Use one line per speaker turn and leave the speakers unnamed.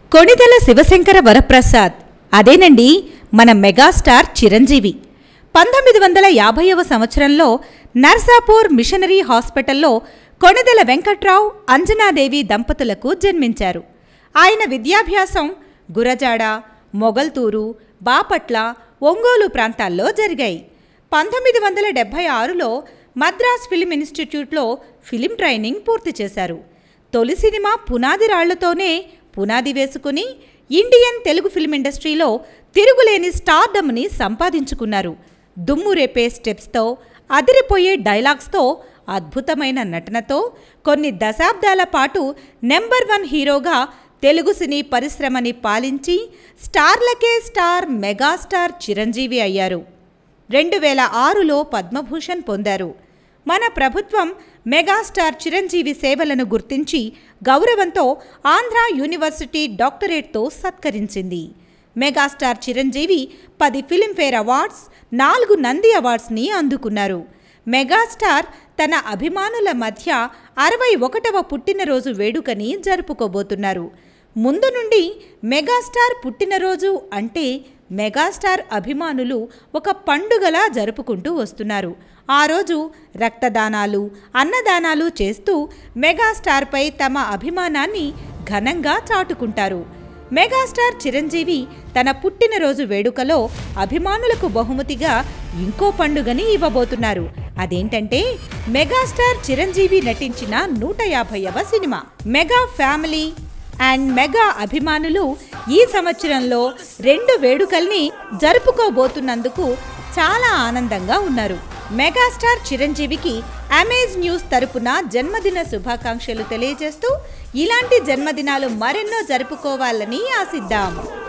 కొణిదెల శివశంకర వరప్రసాద్ అదేనండి మన మెగాస్టార్ చిరంజీవి. 1950వ సంవత్సరంలో నర్సాపూర్ మిషనరీ హాస్పిటల్లో కొణిదెల వెంకట్రావు, అంజనాదేవి దంపతులకు జన్మించారు. ఆయన విద్యాభ్యాసం గురజాడ, మొగల్తూరు, బాపట్ల, ఒంగోలు ప్రాంతాల్లో జరిగాయి. 1976లో మద్రాస్ ఫిలిం ఇన్స్టిట్యూట్లో ఫిలిం ట్రైనింగ్ పూర్తి చేశారు. తొలి సినిమా పునాది రాళ్లతోనే పునాది వేసుకుని ఇండియన్ తెలుగు ఫిల్మ్ ఇండస్ట్రీలో తిరుగులేని స్టార్డమ్ని సంపాదించుకున్నారు. దుమ్ము రేపే స్టెప్స్తో, అదిరిపోయే డైలాగ్స్తో, అద్భుతమైన నటనతో కొన్ని దశాబ్దాల పాటు నెంబర్ 1 హీరోగా తెలుగు సినీ పరిశ్రమని పాలించి స్టార్లకే స్టార్ మెగాస్టార్ చిరంజీవి అయ్యారు. 2006లో పద్మభూషణ్ పొందారు. మన ప్రభుత్వం మెగాస్టార్ చిరంజీవి సేవలను గుర్తించి గౌరవంతో ఆంధ్ర యూనివర్సిటీ డాక్టరేట్తో సత్కరించింది. Megastar Chiranjeevi 10 Filmfare awards, 4 Nandi అవార్డ్స్ని అందుకున్నారు. మెగాస్టార్ తన అభిమానుల మధ్య 61వ పుట్టినరోజు వేడుకని జరుపుకోబోతున్నారు. ముందు నుండి మెగాస్టార్ పుట్టినరోజు అంటే మెగాస్టార్ అభిమానులు ఒక పండుగలా జరుపుకుంటూ వస్తున్నారు. ఆ రోజు రక్తదానాలు, అన్నదానాలు చేస్తూ మెగాస్టార్పై తమ అభిమానాన్ని ఘనంగా చాటుకుంటారు. మెగాస్టార్ చిరంజీవి తన పుట్టినరోజు వేడుకలో అభిమానులకు బహుమతిగా ఇంకో పండుగని ఇవ్వబోతున్నారు. అదేంటంటే మెగాస్టార్ చిరంజీవి నటించిన 150వ సినిమా. మెగా ఫ్యామిలీ అండ్ మెగా అభిమానులు ఈ సంవత్సరంలో 2 వేడుకల్ని జరుపుకోబోతున్నందుకు చాలా ఆనందంగా ఉన్నారు. మెగాస్టార్ చిరంజీవికి అమేజ్ న్యూస్ తరపున జన్మదిన శుభాకాంక్షలు తెలియజేస్తూ ఇలాంటి జన్మదినాలు మరెన్నో జరుపుకోవాలని ఆశిద్దాం.